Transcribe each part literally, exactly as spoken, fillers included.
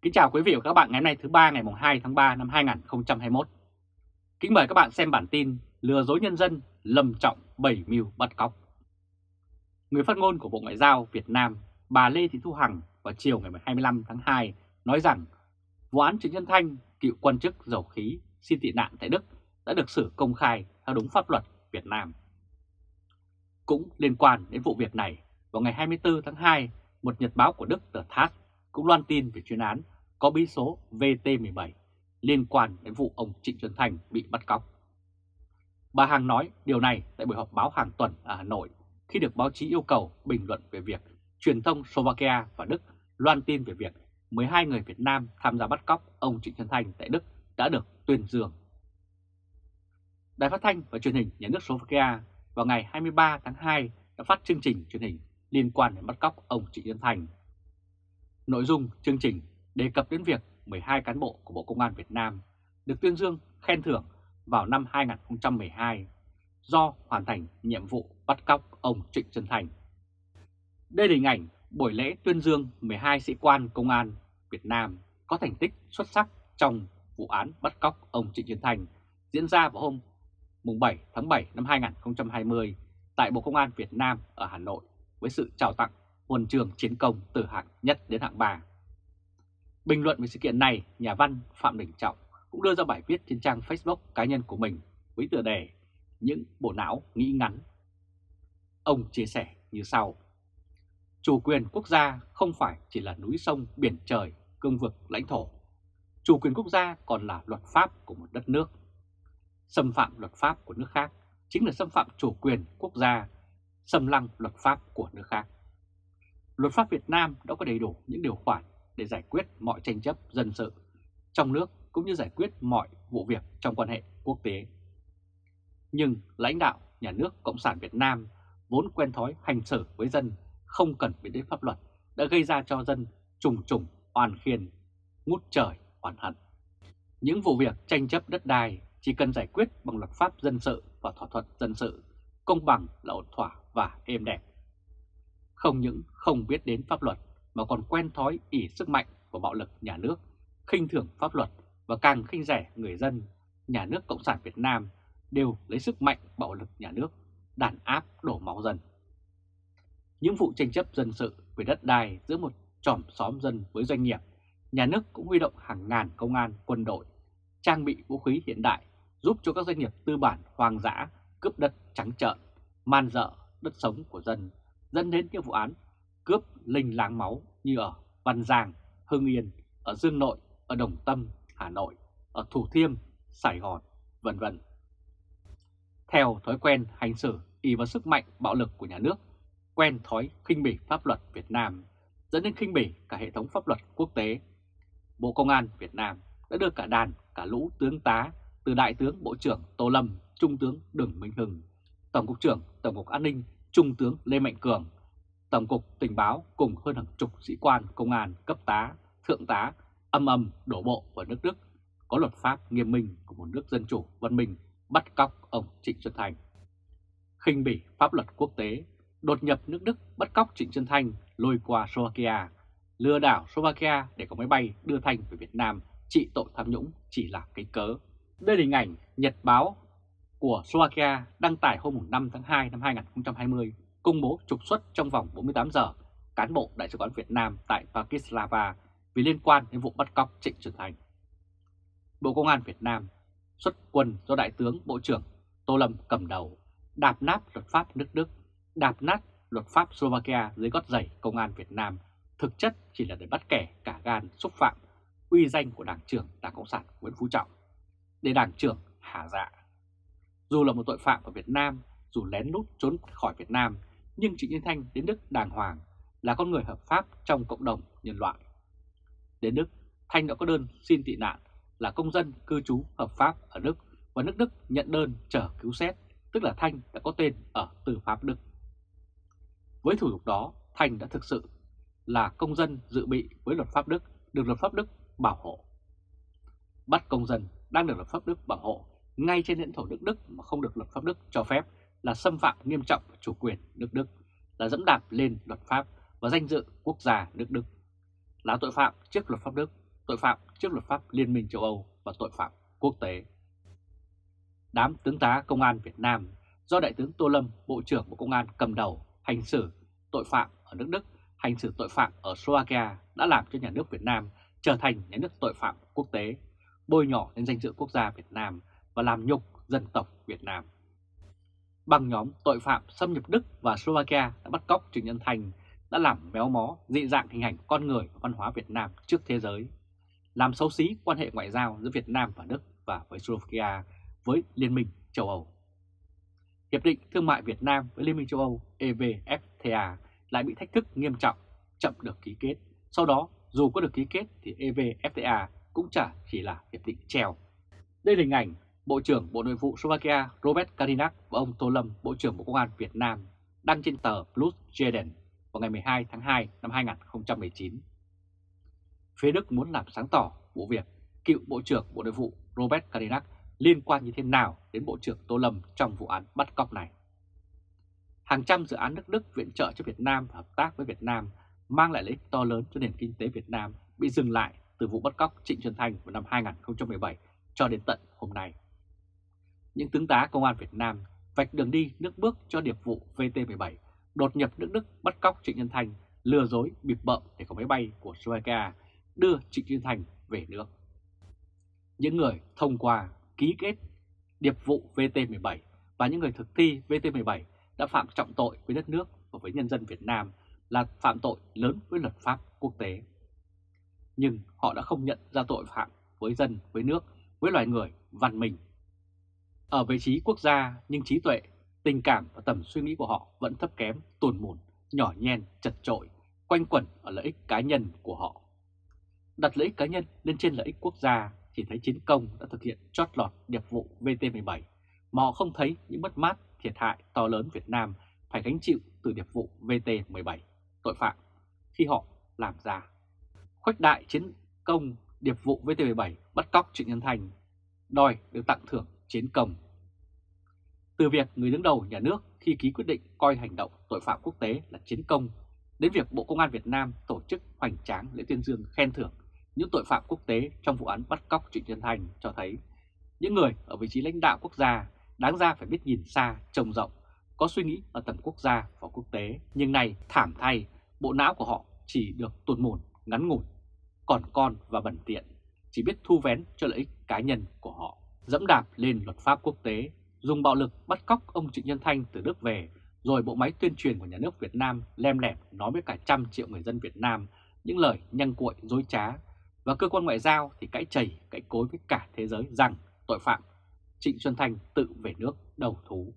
Kính chào quý vị và các bạn ngày hôm nay thứ ba ngày hai tháng ba năm hai nghìn không trăm hai mươi mốt. Kính mời các bạn xem bản tin lừa dối nhân dân, Lâm Trọng bày mưu bắt cóc. Người phát ngôn của Bộ Ngoại giao Việt Nam, bà Lê Thị Thu Hằng vào chiều ngày hai mươi lăm tháng hai nói rằng vụ án Trịnh Xuân Thanh, cựu quan chức dầu khí xin tị nạn tại Đức đã được xử công khai theo đúng pháp luật Việt Nam. Cũng liên quan đến vụ việc này, vào ngày hai mươi tư tháng hai, một nhật báo của Đức tờ tát cũng loan tin về chuyên án có bí số V T mười bảy liên quan đến vụ ông Trịnh Xuân Thanh bị bắt cóc. Bà Hằng nói điều này tại buổi họp báo hàng tuần ở Hà Nội khi được báo chí yêu cầu bình luận về việc truyền thông Slovakia và Đức loan tin về việc mười hai người Việt Nam tham gia bắt cóc ông Trịnh Xuân Thanh tại Đức đã được tuyên dương. Đài Phát thanh và Truyền hình Nhà nước Slovakia vào ngày hai mươi ba tháng hai đã phát chương trình truyền hình liên quan đến bắt cóc ông Trịnh Xuân Thanh. Nội dung chương trình đề cập đến việc mười hai cán bộ của Bộ Công an Việt Nam được tuyên dương khen thưởng vào năm hai nghìn không trăm mười hai do hoàn thành nhiệm vụ bắt cóc ông Trịnh Xuân Thanh. Đây là hình ảnh buổi lễ tuyên dương mười hai sĩ quan công an Việt Nam có thành tích xuất sắc trong vụ án bắt cóc ông Trịnh Xuân Thanh diễn ra vào hôm bảy tháng bảy năm hai nghìn không trăm hai mươi tại Bộ Công an Việt Nam ở Hà Nội với sự trao tặng huân chương chiến công từ hạng nhất đến hạng ba. Bình luận về sự kiện này, nhà văn Phạm Đình Trọng cũng đưa ra bài viết trên trang Facebook cá nhân của mình với tựa đề Những bộ não nghĩ ngắn. Ông chia sẻ như sau: chủ quyền quốc gia không phải chỉ là núi sông, biển trời, cương vực, lãnh thổ. Chủ quyền quốc gia còn là luật pháp của một đất nước. Xâm phạm luật pháp của nước khác chính là xâm phạm chủ quyền quốc gia, xâm lăng luật pháp của nước khác. Luật pháp Việt Nam đã có đầy đủ những điều khoản để giải quyết mọi tranh chấp dân sự trong nước cũng như giải quyết mọi vụ việc trong quan hệ quốc tế. Nhưng lãnh đạo nhà nước Cộng sản Việt Nam vốn quen thói hành xử với dân không cần biết đến pháp luật đã gây ra cho dân trùng trùng oan khiên, ngút trời oán hận. Những vụ việc tranh chấp đất đai chỉ cần giải quyết bằng luật pháp dân sự và thỏa thuận dân sự, công bằng là ổn thỏa và êm đẹp. Không những không biết đến pháp luật mà còn quen thói ỷ sức mạnh và bạo lực nhà nước, khinh thường pháp luật và càng khinh rẻ người dân, nhà nước Cộng sản Việt Nam đều lấy sức mạnh bạo lực nhà nước đàn áp đổ máu dân. Những vụ tranh chấp dân sự về đất đai giữa một chòm xóm dân với doanh nghiệp, nhà nước cũng huy động hàng ngàn công an, quân đội, trang bị vũ khí hiện đại giúp cho các doanh nghiệp tư bản hoang dã cướp đất trắng trợn, man dợ đất sống của dân, dẫn đến những vụ án cướp linh láng máu như ở Văn Giang, Hưng Yên, ở Dương Nội, ở Đồng Tâm, Hà Nội, ở Thủ Thiêm, Sài Gòn, vân vân. Theo thói quen hành xử ỷ vào sức mạnh bạo lực của nhà nước, quen thói khinh bỉ pháp luật Việt Nam, dẫn đến khinh bỉ cả hệ thống pháp luật quốc tế, Bộ Công an Việt Nam đã đưa cả đàn, cả lũ tướng tá từ Đại tướng Bộ trưởng Tô Lâm, Trung tướng Đừng Minh Hưng, Tổng cục trưởng Tổng cục An ninh Trung tướng Lê Mạnh Cường, Tổng cục Tình báo cùng hơn hàng chục sĩ quan công an cấp tá, thượng tá âm âm đổ bộ vào nước Đức có luật pháp nghiêm minh của một nước dân chủ văn minh bắt cóc ông Trịnh Xuân Thanh. Khinh bỉ pháp luật quốc tế, đột nhập nước Đức bắt cóc Trịnh Xuân Thanh lôi qua Slovakia, lừa đảo Slovakia để có máy bay đưa Thanh về Việt Nam trị tội tham nhũng chỉ là cái cớ. Đây là hình ảnh nhật báo của Slovakia đăng tải hôm năm tháng hai năm hai nghìn không trăm hai mươi công bố trục xuất trong vòng bốn mươi tám giờ cán bộ Đại sứ quán Việt Nam tại Bratislava vì liên quan đến vụ bắt cóc Trịnh Xuân Thanh. Bộ Công an Việt Nam xuất quân do Đại tướng Bộ trưởng Tô Lâm cầm đầu, đạp nát luật pháp nước Đức, đạp nát luật pháp Slovakia dưới gót giày Công an Việt Nam, thực chất chỉ là để bắt kẻ cả gan xúc phạm uy danh của Đảng trưởng Đảng Cộng sản Nguyễn Phú Trọng, để Đảng trưởng hả dạ. Dù là một tội phạm ở Việt Nam, dù lén lút trốn khỏi Việt Nam, nhưng Trịnh Xuân Thanh đến Đức đàng hoàng, là con người hợp pháp trong cộng đồng nhân loại. Đến Đức, Thanh đã có đơn xin tị nạn, là công dân cư trú hợp pháp ở Đức và nước Đức nhận đơn chờ cứu xét, tức là Thanh đã có tên ở tư pháp Đức. Với thủ tục đó, Thanh đã thực sự là công dân dự bị với luật pháp Đức, được luật pháp Đức bảo hộ. Bắt công dân đang được luật pháp Đức bảo hộ ngay trên lãnh thổ nước Đức mà không được luật pháp Đức cho phép là xâm phạm nghiêm trọng chủ quyền nước Đức, là dẫm đạp lên luật pháp và danh dự quốc gia nước Đức, là tội phạm trước luật pháp Đức, tội phạm trước luật pháp Liên minh châu Âu và tội phạm quốc tế. Đám tướng tá công an Việt Nam do Đại tướng Tô Lâm, Bộ trưởng Bộ Công an cầm đầu hành xử tội phạm ở nước Đức, hành xử tội phạm ở Slovakia đã làm cho nhà nước Việt Nam trở thành nhà nước tội phạm quốc tế, bôi nhọ đến danh dự quốc gia Việt Nam và làm nhục dân tộc Việt Nam. Băng nhóm tội phạm xâm nhập Đức và Slovakia đã bắt cóc Trịnh Nhân Thanh, đã làm méo mó, dị dạng hình ảnh con người và văn hóa Việt Nam trước thế giới, làm xấu xí quan hệ ngoại giao giữa Việt Nam và Đức và với Slovakia với Liên minh châu Âu. Hiệp định Thương mại Việt Nam với Liên minh châu Âu E V F T A lại bị thách thức nghiêm trọng, chậm được ký kết. Sau đó, dù có được ký kết thì E V F T A cũng chả chỉ là hiệp định treo. Đây là hình ảnh Bộ trưởng Bộ Nội vụ Slovakia Robert Kaliňák và ông Tô Lâm, Bộ trưởng Bộ Công an Việt Nam, đăng trên tờ Plus Jeden vào ngày mười hai tháng hai năm hai nghìn không trăm mười chín. Phía Đức muốn làm sáng tỏ vụ việc cựu Bộ trưởng Bộ Nội vụ Robert Kaliňák liên quan như thế nào đến Bộ trưởng Tô Lâm trong vụ án bắt cóc này. Hàng trăm dự án nước Đức viện trợ cho Việt Nam và hợp tác với Việt Nam mang lại lợi ích to lớn cho nền kinh tế Việt Nam bị dừng lại từ vụ bắt cóc Trịnh Xuân Thanh vào năm hai nghìn không trăm mười bảy cho đến tận hôm nay. Những tướng tá công an Việt Nam vạch đường đi nước bước cho điệp vụ V T mười bảy đột nhập nước Đức bắt cóc Trịnh Xuân Thanh, lừa dối bịp bợm để có máy bay của Slovakia đưa Trịnh Xuân Thanh về nước. Những người thông qua ký kết điệp vụ V T mười bảy và những người thực thi V T mười bảy đã phạm trọng tội với đất nước và với nhân dân Việt Nam, là phạm tội lớn với luật pháp quốc tế. Nhưng họ đã không nhận ra tội phạm với dân, với nước, với loài người văn minh. Ở vị trí quốc gia nhưng trí tuệ, tình cảm và tầm suy nghĩ của họ vẫn thấp kém, tùn mùn, nhỏ nhen, chật chội, quanh quẩn ở lợi ích cá nhân của họ. Đặt lợi ích cá nhân lên trên lợi ích quốc gia thì thấy chiến công đã thực hiện chót lọt điệp vụ V T mười bảy, mà họ không thấy những mất mát, thiệt hại to lớn Việt Nam phải gánh chịu từ điệp vụ V T mười bảy, tội phạm khi họ làm ra. Khuếch đại chiến công điệp vụ V T mười bảy bắt cóc Trịnh Nhân Thanh, đòi được tặng thưởng chiến công. Từ việc người đứng đầu nhà nước khi ký quyết định coi hành động tội phạm quốc tế là chiến công, đến việc Bộ Công an Việt Nam tổ chức hoành tráng lễ tuyên dương khen thưởng những tội phạm quốc tế trong vụ án bắt cóc Trịnh Xuân Thanh, cho thấy những người ở vị trí lãnh đạo quốc gia đáng ra phải biết nhìn xa, trông rộng, có suy nghĩ ở tầm quốc gia và quốc tế. Nhưng nay thảm thay, bộ não của họ chỉ được tuột mồn, ngắn ngủn, còn con và bẩn tiện, chỉ biết thu vén cho lợi ích cá nhân của họ, dẫm đạp lên luật pháp quốc tế, dùng bạo lực bắt cóc ông Trịnh Nhân Thanh từ Đức về, rồi bộ máy tuyên truyền của nhà nước Việt Nam lem lẹp nói với cả trăm triệu người dân Việt Nam những lời nhăng cuội dối trá, và cơ quan ngoại giao thì cãi chày, cãi cối với cả thế giới rằng tội phạm Trịnh Xuân Thanh tự về nước đầu thú.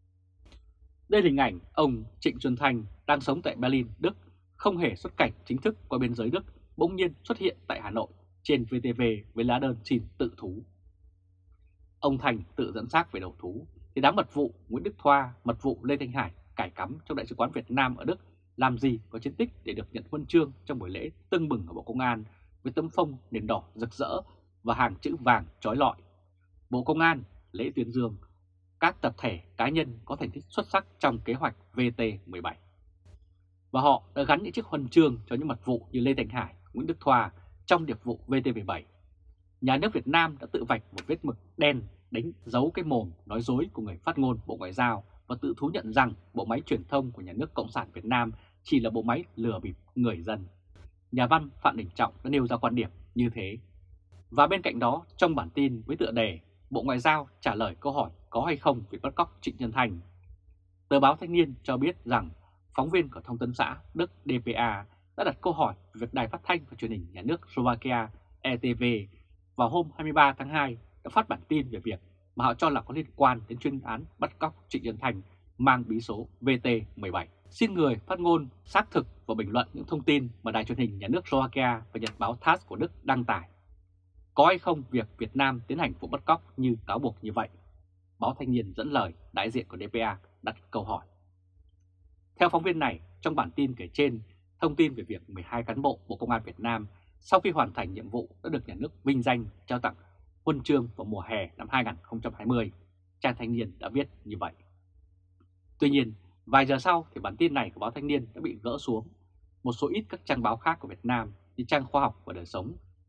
Đây là hình ảnh ông Trịnh Xuân Thanh đang sống tại Berlin, Đức, không hề xuất cảnh chính thức qua biên giới Đức, bỗng nhiên xuất hiện tại Hà Nội trên vê tê vê với lá đơn xin tự thú. Ông Thành tự dẫn xác về đầu thú, thì đám mật vụ Nguyễn Đức Thoa, mật vụ Lê Thanh Hải cải cắm trong Đại sứ quán Việt Nam ở Đức làm gì có chiến tích để được nhận huân chương trong buổi lễ tưng bừng ở Bộ Công an với tấm phông nền đỏ rực rỡ và hàng chữ vàng chói lọi. Bộ Công an lễ tuyên dương các tập thể cá nhân có thành tích xuất sắc trong kế hoạch V T mười bảy. Và họ đã gắn những chiếc huân chương cho những mật vụ như Lê Thanh Hải, Nguyễn Đức Thoa trong điệp vụ V T mười bảy. Nhà nước Việt Nam đã tự vạch một vết mực đen đánh dấu cái mồm nói dối của người phát ngôn Bộ Ngoại giao và tự thú nhận rằng bộ máy truyền thông của nhà nước Cộng sản Việt Nam chỉ là bộ máy lừa bịp người dân. Nhà văn Phạm Đình Trọng đã nêu ra quan điểm như thế. Và bên cạnh đó, trong bản tin với tựa đề Bộ Ngoại giao trả lời câu hỏi có hay không việc bắt cóc Trịnh Nhân Thanh, tờ báo Thanh niên cho biết rằng phóng viên của Thông tấn xã Đức D P A đã đặt câu hỏi về việc Đài Phát thanh và Truyền hình Nhà nước Slovakia E T V vào hôm hai mươi ba tháng hai đã phát bản tin về việc mà họ cho là có liên quan đến chuyên án bắt cóc Trịnh Nhân Thanh mang bí số V T mười bảy. Xin người phát ngôn xác thực và bình luận những thông tin mà Đài Truyền hình Nhà nước Slovakia và Nhật báo tát ét của Đức đăng tải. Có hay không việc Việt Nam tiến hành vụ bắt cóc như cáo buộc như vậy? Báo Thanh niên dẫn lời đại diện của D P A đặt câu hỏi. Theo phóng viên này, trong bản tin kể trên, thông tin về việc mười hai cán bộ Bộ Công an Việt Nam sau khi hoàn thành nhiệm vụ đã được nhà nước vinh danh trao tặng huân chương vào mùa hè năm hai nghìn không trăm hai mươi, trang Thanh niên đã viết như vậy. Tuy nhiên, vài giờ sau thì bản tin này của báo Thanh niên đã bị gỡ xuống. Một số ít các trang báo khác của Việt Nam như trang Khoa học và Đời sống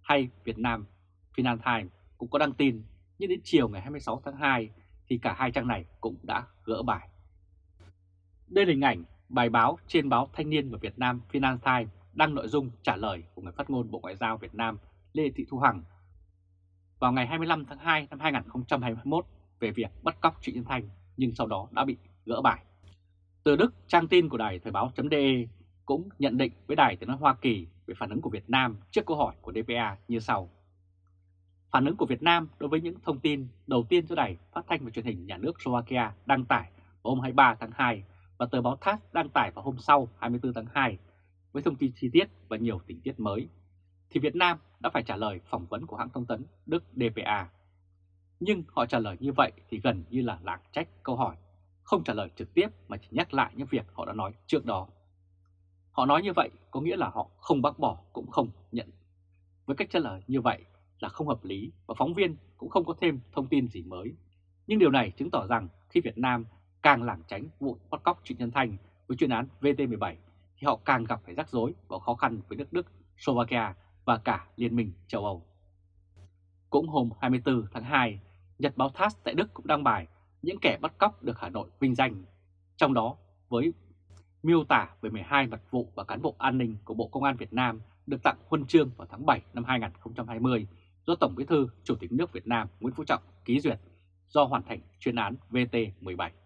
hay Việt Nam Financial Times cũng có đăng tin, nhưng đến chiều ngày hai mươi sáu tháng hai thì cả hai trang này cũng đã gỡ bài. Đây là hình ảnh bài báo trên báo Thanh niên và Việt Nam Financial Times đăng nội dung trả lời của người phát ngôn Bộ Ngoại giao Việt Nam Lê Thị Thu Hằng vào ngày hai mươi lăm tháng hai năm hai nghìn không trăm hai mươi mốt về việc bắt cóc Trịnh Xuân Thanh, nhưng sau đó đã bị gỡ bài. Từ Đức, trang tin của đài Thời báo.de cũng nhận định với đài tiếng nói Hoa Kỳ về phản ứng của Việt Nam trước câu hỏi của đê pê a như sau. Phản ứng của Việt Nam đối với những thông tin đầu tiên do đài phát thanh và truyền hình nhà nước Slovakia đăng tải vào hôm hai mươi ba tháng hai và tờ báo tê a ét đăng tải vào hôm sau hai mươi tư tháng hai với thông tin chi tiết và nhiều tình tiết mới, thì Việt Nam đã phải trả lời phỏng vấn của hãng thông tấn Đức đê pê a. Nhưng họ trả lời như vậy thì gần như là lảng trách câu hỏi, không trả lời trực tiếp mà chỉ nhắc lại những việc họ đã nói trước đó. Họ nói như vậy có nghĩa là họ không bác bỏ cũng không nhận. Với cách trả lời như vậy là không hợp lý và phóng viên cũng không có thêm thông tin gì mới. Nhưng điều này chứng tỏ rằng khi Việt Nam càng lảng tránh vụ bắt cóc Trịnh Xuân Thanh với chuyên án vê tê mười bảy thì họ càng gặp phải rắc rối và khó khăn với nước Đức, Slovakia và cả Liên minh châu Âu. Cũng hôm hai mươi tư tháng hai, Nhật báo tê a ét tại Đức cũng đăng bài những kẻ bắt cóc được Hà Nội vinh danh, trong đó với miêu tả về mười hai mật vụ và cán bộ an ninh của Bộ Công an Việt Nam được tặng huân chương vào tháng bảy năm hai nghìn không trăm hai mươi do Tổng Bí thư Chủ tịch nước Việt Nam Nguyễn Phú Trọng ký duyệt do hoàn thành chuyên án vê tê mười bảy.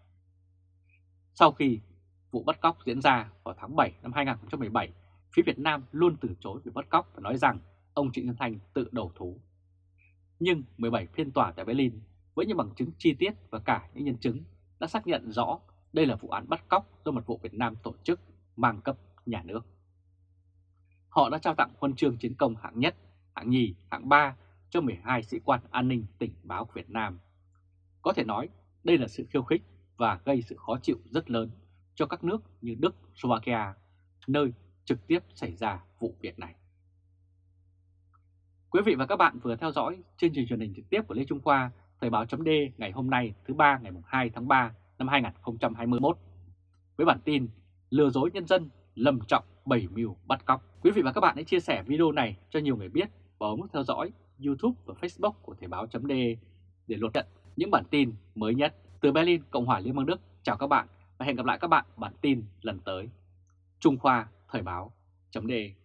Sau khi vụ bắt cóc diễn ra vào tháng bảy năm hai nghìn không trăm mười bảy, phía Việt Nam luôn từ chối việc bắt cóc và nói rằng ông Trịnh Xuân Thanh tự đầu thú. Nhưng mười bảy phiên tòa tại Berlin với những bằng chứng chi tiết và cả những nhân chứng đã xác nhận rõ đây là vụ án bắt cóc do Mật vụ Việt Nam tổ chức mang cấp nhà nước. Họ đã trao tặng huân chương chiến công hạng nhất, hạng nhì, hạng ba cho mười hai sĩ quan an ninh tình báo của Việt Nam. Có thể nói đây là sự khiêu khích và gây sự khó chịu rất lớn cho các nước như Đức, Slovakia, nơi trực tiếp xảy ra vụ việc này. Quý vị và các bạn vừa theo dõi chương trình truyền hình trực tiếp của Lê Trung Khoa, Thời báo.d ngày hôm nay thứ ba ngày hai tháng ba năm hai nghìn không trăm hai mươi mốt với bản tin lừa dối nhân dân, Lâm Trọng bày mưu bắt cóc. Quý vị và các bạn hãy chia sẻ video này cho nhiều người biết và bấm nút theo dõi YouTube và Facebook của Thời báo.de để luôn nhận những bản tin mới nhất từ Berlin, Cộng hòa Liên bang Đức. Chào các bạn và hẹn gặp lại các bạn bản tin lần tới. Trung Khoa, Thời báo.de